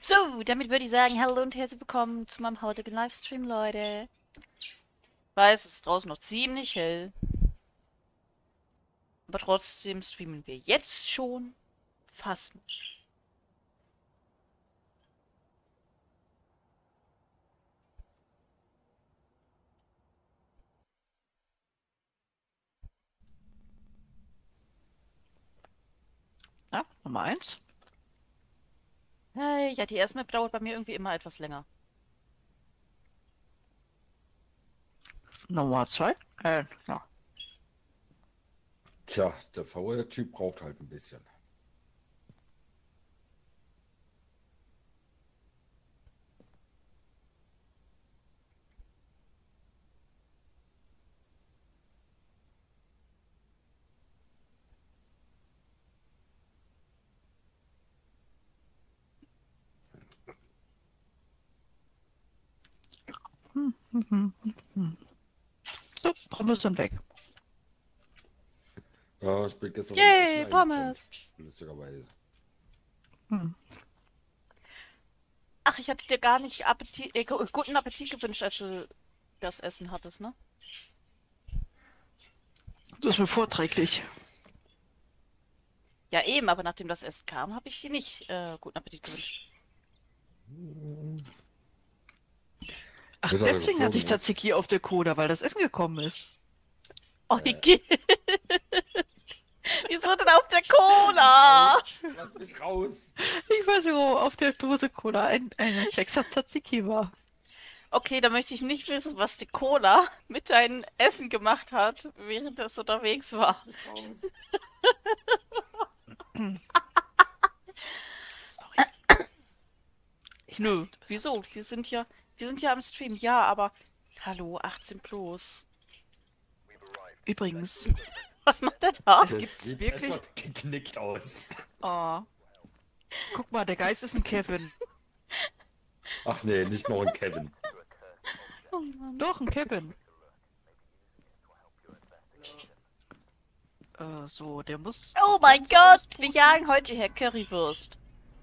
So, damit würde ich sagen, hallo und herzlich willkommen zu meinem heutigen Livestream, Leute. Ich weiß, es ist draußen noch ziemlich hell, aber trotzdem streamen wir jetzt schon fast. Ja, Nummer eins. Hey, ja, die erste Map dauert bei mir irgendwie immer etwas länger. Nummer zwei. Ja. Tja, der VR-Typ braucht halt ein bisschen. So, Pommes sind weg. Ja, ich bin gestern beim Essen Yay, eingepennt, Pommes! lustigerweise. Hm. Ach, ich hatte dir gar nicht guten Appetit gewünscht, als du das Essen hattest, ne? Das ist mir vorträglich. Ja, eben, aber nachdem das Essen kam, habe ich dir nicht guten Appetit gewünscht. Ach, Mittag deswegen hatte ich geflogen, Tzatziki auf der Coda, weil das Essen gekommen ist. Oh, Igitt. Wieso denn auf der Cola? Lass mich raus! Ich weiß nicht, wo auf der Dose Cola ein Sechser Tzatziki war. Okay, da möchte ich nicht wissen, was die Cola mit deinem Essen gemacht hat, während es unterwegs war. Raus. Sorry. Ich weiß, Nö, du bist wieso? am Wir sind ja am Stream, ja, aber hallo, 18 plus. Übrigens, Was macht der da? es Das gibt sieht wirklich. etwas geknickt aus. Oh, guck mal, der Geist ist ein Kevin. Ach nee, nicht noch ein Kevin. Oh Mann. Doch, ein Kevin. So, der muss. Oh auf mein Pflanze Gott, wir ausposten. jagen heute Herr Currywurst.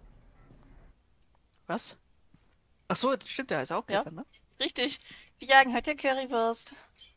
Was? Ach so, das stimmt, der heißt auch Ja, Kevin, ne? richtig. Wir jagen heute Herr Currywurst.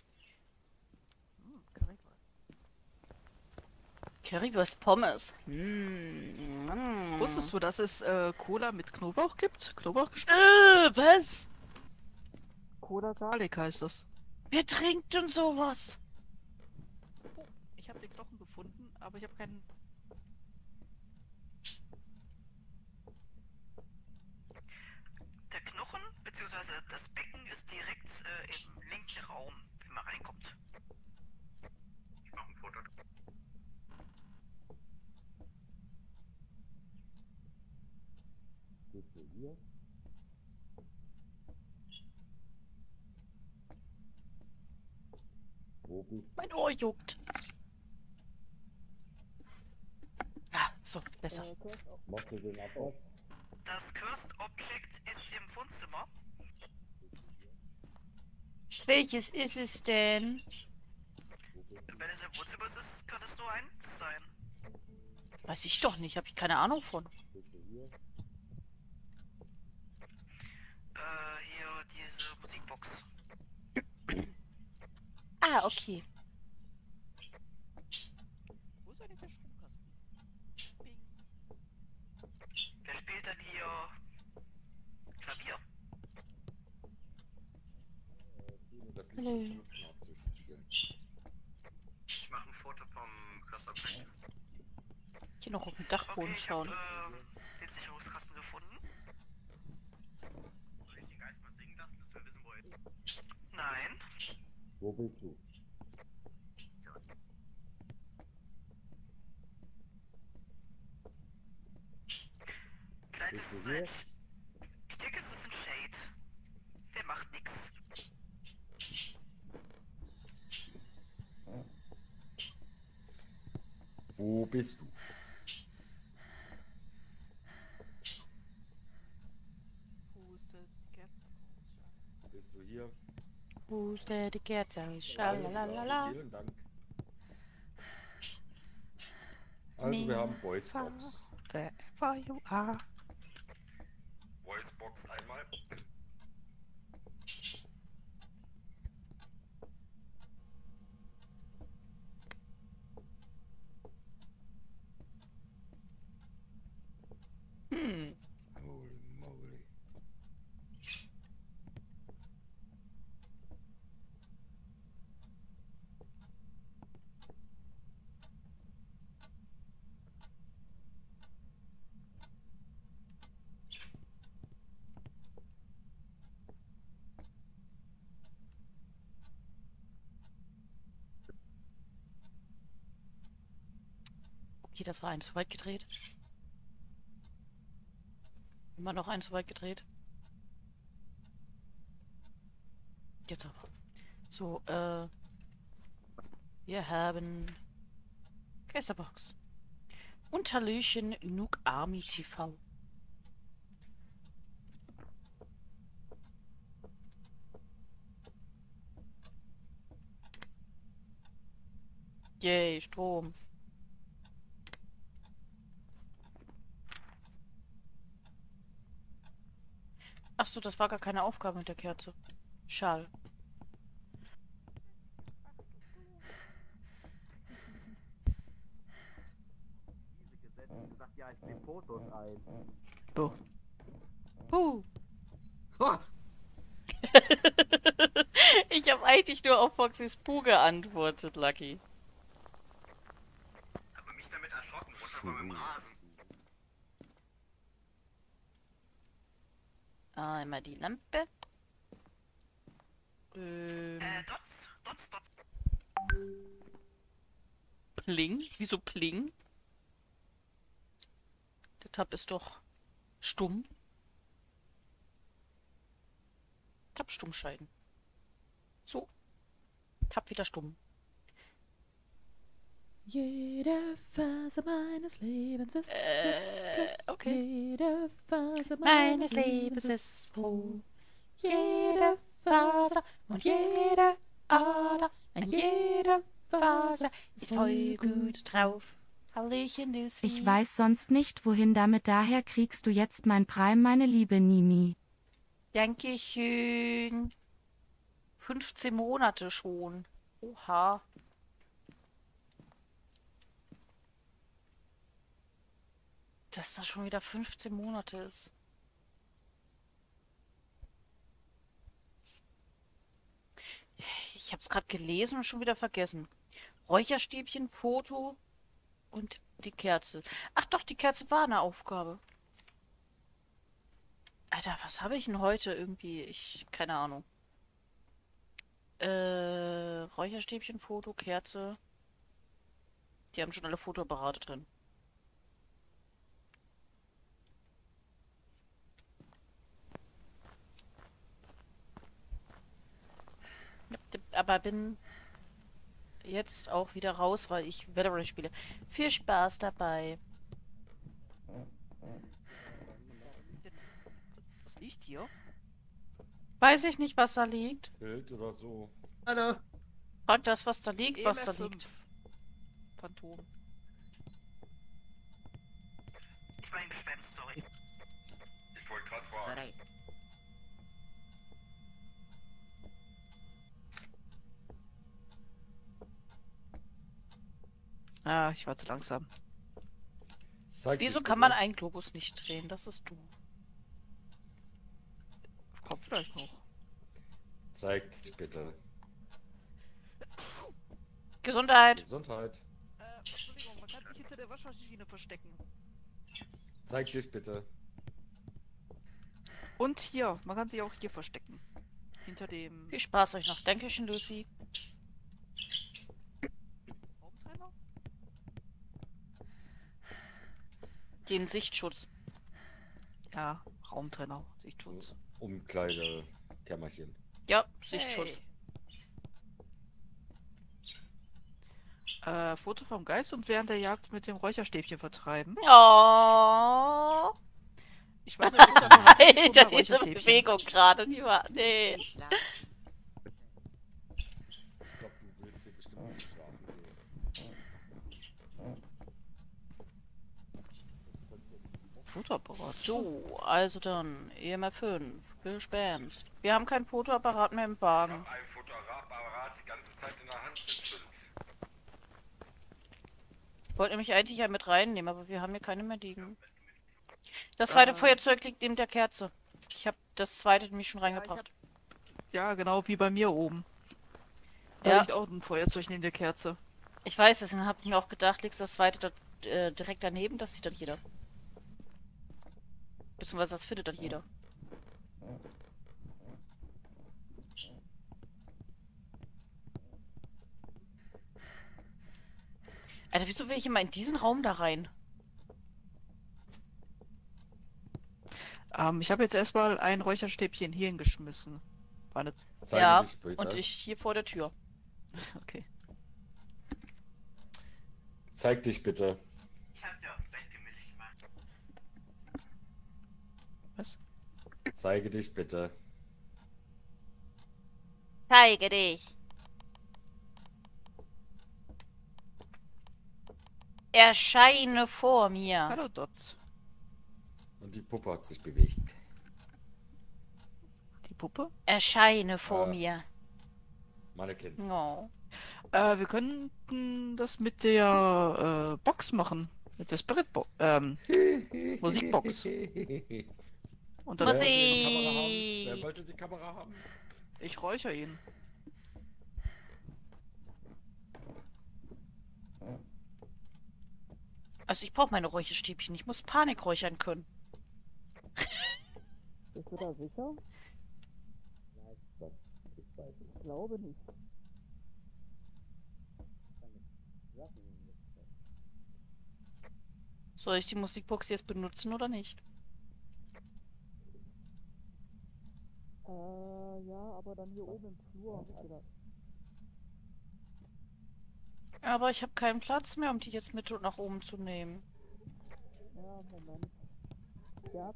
Currywurst Pommes. Wusstest du, dass es Cola mit Knoblauch gibt? Knoblauchgeschmack? Was? Cola Garlic heißt das. Wer trinkt denn sowas? Ich habe den Knochen gefunden, aber ich habe keinen. Der Knochen bzw. das Becken ist direkt im linken Raum, wenn man reinkommt. Ich mache ein Foto. Bist du hier? Wo bist Mein Ohr juckt. Ah, so, besser. du? Machst du den Abwasch? Das Cursed Object ist im Wohnzimmer. Welches ist es denn? Wenn es im Wohnzimmer ist, kann es nur eins sein. Weiß ich doch nicht, habe ich keine Ahnung von. Bist du hier? Hier diese Musikbox. Ah, okay. Wo ist eigentlich der Stromkasten? Bing. Wer spielt denn hier Klavier? Das Licht Hallo. im Knopf abzuspielen. Ich mache ein Foto vom Cursed Object. Hier noch auf den Dachboden schauen. Den Sicherungskasten gefunden. Soll ich den Geist mal singen lassen, dass wir wissen, wo er ist? Nein. Wo bist du? Vielleicht Bist ist du es hier? ein. Ich denke, es ist ein Shade. Der macht nix. Wo bist du? Pustet die Kerze aus. Bist du hier? Puste die Kerze aus. Alles klar, Schalalala. vielen Dank. Also wir haben Boys Box. Wherever you are. Fall. Hm. Holy moly. Okay, das war eins zu weit gedreht. Immer noch eins zu weit gedreht. Jetzt aber. So, wir haben Geisterbox. Und Hallöchen, Nook Army TV. Yay, Strom. Ach so, das war gar keine Aufgabe mit der Kerze. Schade. Sagt, ja, ich nehme Fotos ein. So. Ich habe eigentlich nur auf Foxys Puh geantwortet, Lucky. Aber mich damit erschrocken, runter von meinem Rasen. Einmal die Lampe. Dots. Pling? Wieso Pling? Der Tab ist doch stumm. Tab stumm schalten. So. Tab wieder stumm. Jede Phase meines Lebens ist glücklich. Okay. Jede Phase Meines Lebens ist froh. Jede Faser und jede Ader, an jeder Faser ist voll gut drauf. Hallöchen, Lucy. Ich weiß sonst nicht, wohin damit, daher kriegst du jetzt mein Prime, meine liebe Nimi. Dankeschön. 15 Monate schon. Oha. Dass das schon wieder 15 Monate ist. Ich habe es gerade gelesen und schon wieder vergessen. Räucherstäbchen, Foto und die Kerze. Ach doch, die Kerze war eine Aufgabe. Alter, was habe ich denn heute irgendwie? Keine Ahnung. Räucherstäbchen, Foto, Kerze. Die haben schon alle Fotoapparate drin. Aber bin jetzt auch wieder raus, weil ich Valorant spiele. Viel Spaß dabei. Was liegt hier? Weiß ich nicht, was da liegt. Bild oder so. Hallo. Frag das, was da liegt, was da EMF 5. liegt. Phantom. Ich war ein Gespenst, sorry. Ich wollte gerade fragen. Ah, ich war zu langsam. Zeig Wieso dich kann bitte. man einen Globus nicht drehen? Das ist doof. Kommt vielleicht noch. Zeig dich bitte. Gesundheit. Gesundheit. Entschuldigung, man kann sich hinter der Waschmaschine verstecken. Zeig dich bitte. Und hier, man kann sich auch hier verstecken. Hinter dem Viel Spaß euch noch. Dankeschön, Lucy. Raumtrenner? Den Sichtschutz. Ja, Raumtrenner, Sichtschutz. Umkleide Kämmerchen. Ja, Sichtschutz. Foto vom Geist und während der Jagd mit dem Räucherstäbchen vertreiben. Oh. Ich weiß nicht, ob da noch Alter, diese Bewegung gerade. Die war. Nee. Ich glaube, du willst hier bestimmt nicht schlafen gehen. Fotoapparat. So, also dann, EMF 5, gespenst. Wir haben kein Fotoapparat mehr im Wagen. Ein Fotoapparat die ganze Zeit in der Hand sitzen. Ich wollte nämlich eigentlich ja mit reinnehmen, aber wir haben hier keine mehr liegen. Das zweite Feuerzeug liegt neben der Kerze. Ich habe das zweite nämlich schon reingebracht. Ja, genau, wie bei mir oben. Da Ja. liegt auch ein Feuerzeug neben der Kerze. Ich weiß, deswegen habe ich mir auch gedacht, legst du das zweite dort, direkt daneben, das sieht dann jeder. Beziehungsweise das findet dann jeder. Alter, wieso will ich immer in diesen Raum da rein? Ich habe jetzt erstmal ein Räucherstäbchen hier hingeschmissen. War nicht... Zeige Ja, dich bitte. und ich hier vor der Tür. Okay. Zeig dich bitte. Ich hab's ja aufs Bett gemütlich gemacht. Was? Zeige dich bitte. Zeige dich. Erscheine vor mir. Hallo Dots. Und die Puppe hat sich bewegt. Die Puppe? Erscheine vor Ah. mir. Mannequin. Oh. Wir könnten das mit der Box machen. Mit der Spiritbox. Musikbox. Und dann Wer Musik. wollte die Kamera haben? Ich räuchere ihn. Also ich brauche meine Räucherstäbchen. Ich muss Panik räuchern können. Bist du da sicher? Ich glaube nicht. Soll ich die Musikbox jetzt benutzen oder nicht? Ja, aber dann hier oben im Flur. Aber ich habe keinen Platz mehr, um die jetzt mit nach oben zu nehmen. Ja, Moment. Ja.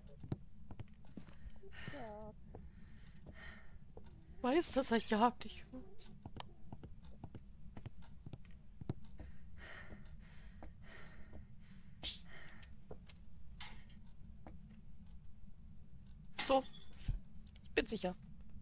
Weiß, dass er jagt. Ich weiß. So. Ich bin sicher.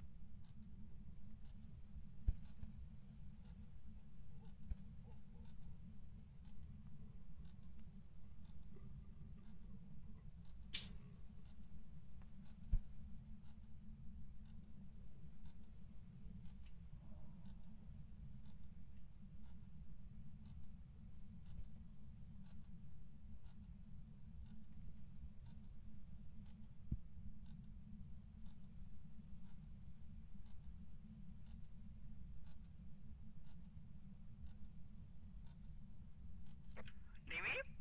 Nemi?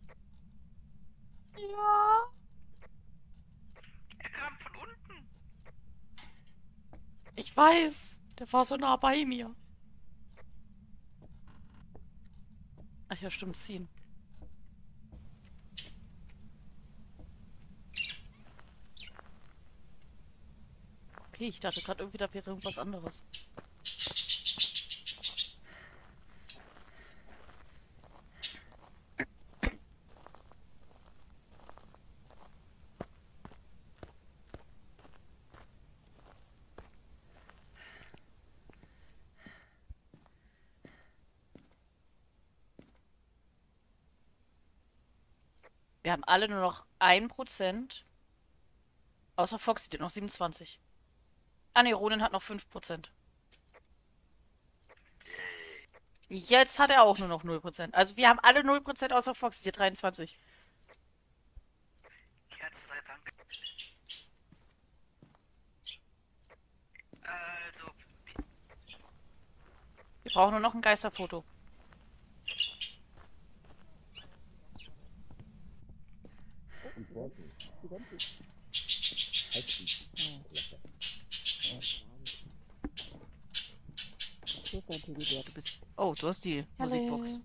Ja. Er kam von unten. Ich weiß. Der war so nah bei mir. Ach ja, stimmt, ziehen. Okay, ich dachte gerade irgendwie, da wäre irgendwas anderes. Wir haben alle nur noch 1%. Außer Foxy, die hat noch 27. Ah ne, Ronin hat noch 5%. Jetzt hat er auch nur noch 0%. Also wir haben alle 0% außer Foxy, die hat 23. Kerze sei Dank. Also, Wir brauchen nur noch ein Geisterfoto. Du bist... Oh, du hast die Musikbox.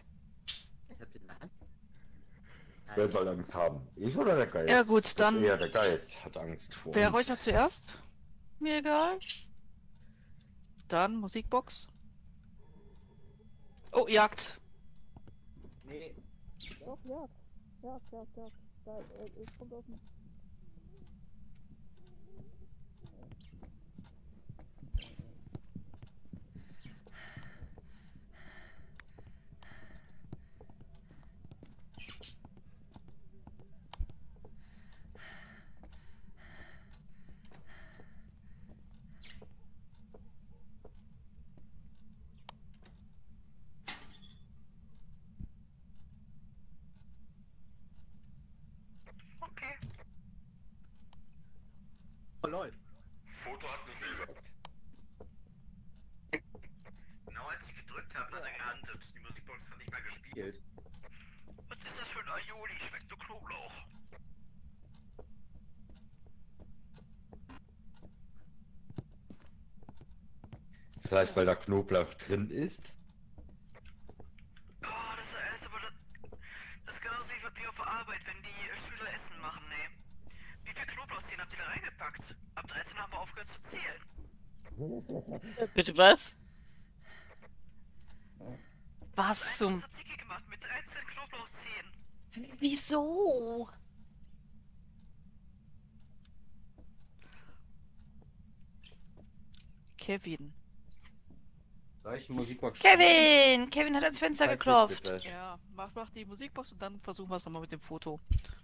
Wer soll Angst haben? Ich oder der Geist? Ja gut, dann... Eher der Geist hat Angst vor Wer uns. räuchert zuerst? Mir egal. Dann Musikbox. Oh, Jagd. Nee. Doch, Jagd. Jagd, Jagd, Jagd. Es kommt aus dem... Okay. Oh, lol. Foto hat nicht gesagt. Genau als ich gedrückt habe, hat er gehandelt. Die Musikbox hat nicht mal gespielt. Was ist das für ein Aioli? Schmeckt so Knoblauch. Vielleicht weil da Knoblauch drin ist. Oh, das ist aber das ist genauso wie bei mir auf der Arbeit, wenn die Schüler Essen machen, ne? Wie viel Knoblauchzehen habt ihr da reingepackt? Ab 13 haben wir aufgehört zu zählen. Bitte was? Was Zum zum... Artikel gemacht mit 13 Knoblauchzehen. Wieso? Kevin. Soll ich die Musikbox Kevin! Kevin hat ans Fenster Zeig mich geklopft. bitte. Ja, mach die Musikbox und dann versuchen wir es nochmal mit dem Foto.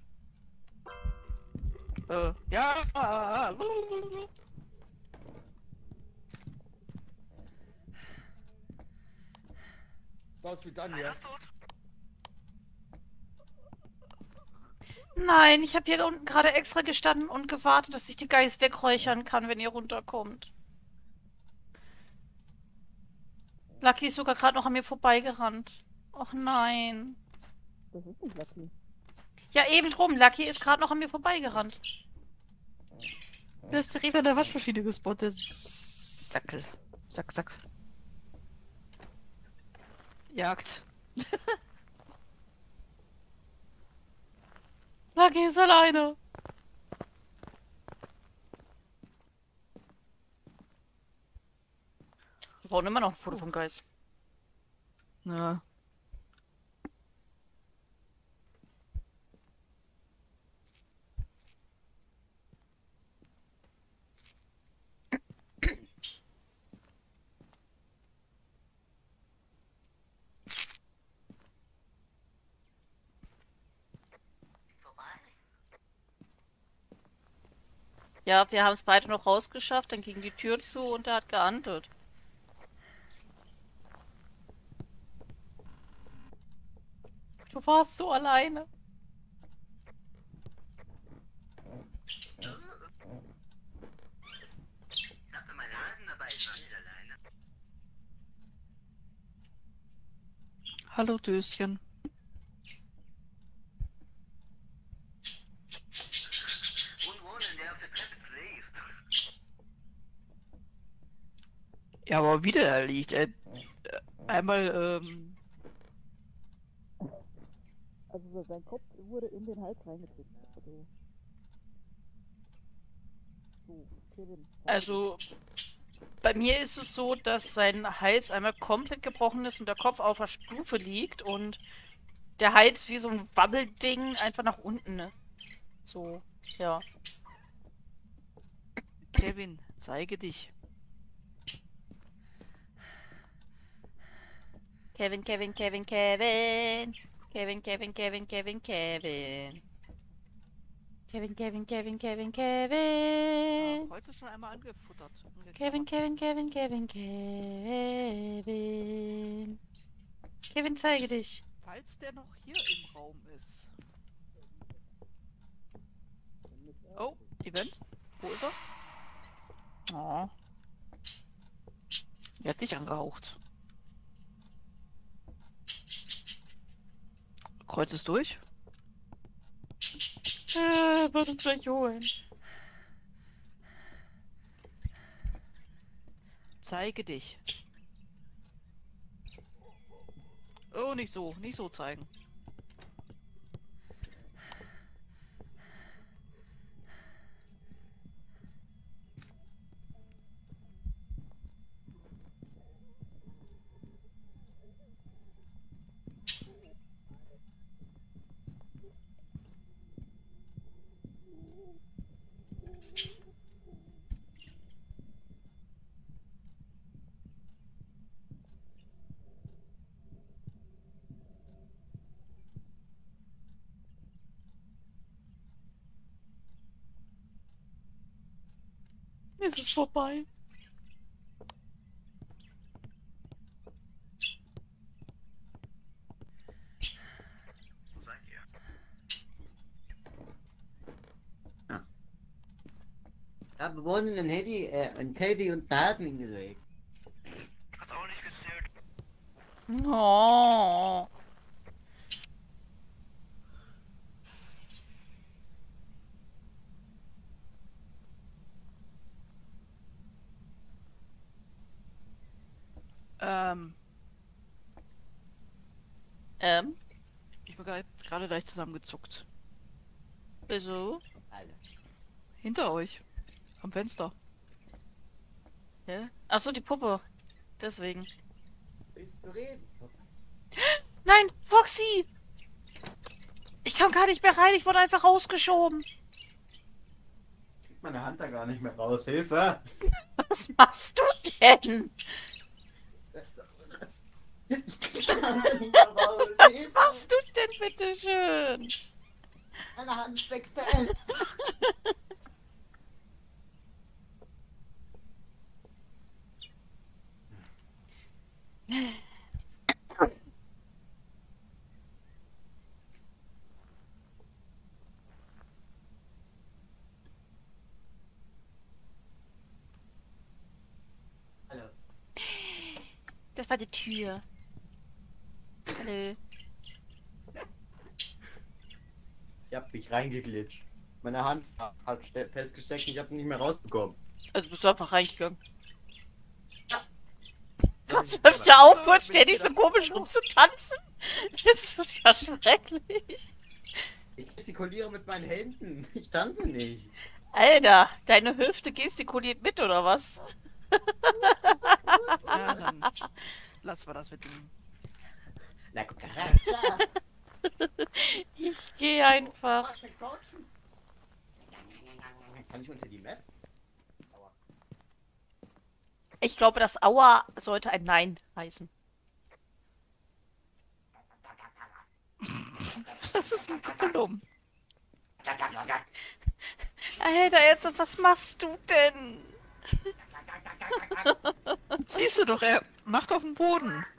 Ja! Was wie dann Einer ja? ist tot. Nein, ich habe hier unten gerade extra gestanden und gewartet, dass ich die Geist wegräuchern kann, wenn ihr runterkommt. Lucky ist sogar gerade noch an mir vorbeigerannt. Och nein. Das ist nicht Lucky. Ja, eben drum. Lucky ist gerade noch an mir vorbeigerannt. Da ist direkt an der Waschmaschine gespottet. Sackel. Sack. Jagd. Lucky ist alleine. Wir brauchen immer noch ein Foto vom Geist. Ja. Ja, wir haben es beide noch rausgeschafft, dann ging die Tür zu und er hat geantwortet. Du warst so alleine. Ich hatte meine Hasen dabei, ich war nicht alleine. Hallo Döschen. Unwohnen, der auf der Treppe schläft. Ja, aber wieder er liegt. Einmal, Also sein Kopf wurde in den Hals reingedrückt. Also. So, Kevin. Also, bei mir ist es so, dass sein Hals einmal komplett gebrochen ist und der Kopf auf der Stufe liegt und der Hals wie so ein Wabbelding einfach nach unten, ne? So, ja. Kevin, zeige dich. Kevin. Kevin. Kevin. Kevin. Heute schon einmal angefuttert. Kevin. Kevin, zeige dich. Falls der noch hier im Raum ist. Oh, Event. Wo ist er? Oh. Er hat dich angehaucht. Kreuz ist durch. Wird uns gleich holen. Zeige dich. Oh, nicht so zeigen. Es ist vorbei. Wo seid ihr? Ja, wir wurden in Teddy und Daten hingelegt. Hat auch nicht gezählt. Oh. Ich bin gerade leicht zusammengezuckt. Wieso? Alle. Hinter euch. Am Fenster. Ja? Achso, die Puppe. Deswegen. Willst du reden? Nein, Foxy! Ich kam gar nicht mehr rein, ich wurde einfach rausgeschoben. Krieg meine Hand da gar nicht mehr raus. Hilfe! Was machst du denn? Was machst du denn, bitteschön? Meine Hand steckt fest. Hallo. Das war die Tür. Hallo. Ich hab mich reingeglitscht. Meine Hand hat festgesteckt und ich hab sie nicht mehr rausbekommen. Also bist du einfach reingegangen. Sonst hört ja auf, kurz ständig so komisch rumzutanzen. Das ist ja schrecklich. Ich gestikuliere mit meinen Händen. Ich tanze nicht. Alter, deine Hüfte gestikuliert mit, oder was? Ja, dann lassen wir das mit dem. Na, guck da rein. Ich gehe einfach. Kann ich unter die Map? Ich glaube, das Aua sollte ein Nein heißen. Das ist ein Kuppelum. Alter, jetzt, was machst du denn? Siehst du doch, er macht auf dem Boden.